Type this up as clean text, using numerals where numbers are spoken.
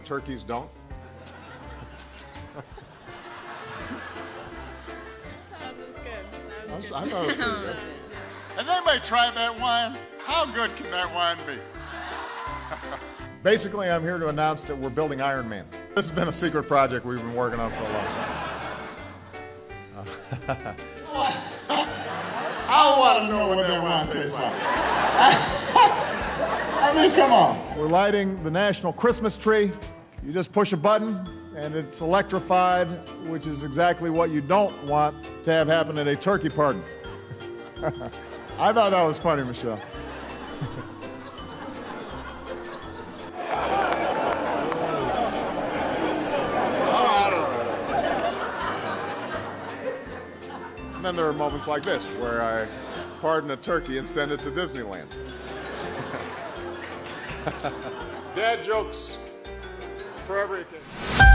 if turkeys don't? That was good. I thought it was pretty good. Has anybody tried that wine? How good can that wine be? Basically, I'm here to announce that we're building Iron Man. This has been a secret project we've been working on for a long time. I want to know what that wine tastes like. I mean, come on. We're lighting the national Christmas tree. You just push a button and it's electrified, which is exactly what you don't want to have happen at a turkey party. I thought that was funny, Michelle. And then there are moments like this where I pardon a turkey and send it to Disneyland. Dad jokes for every occasion.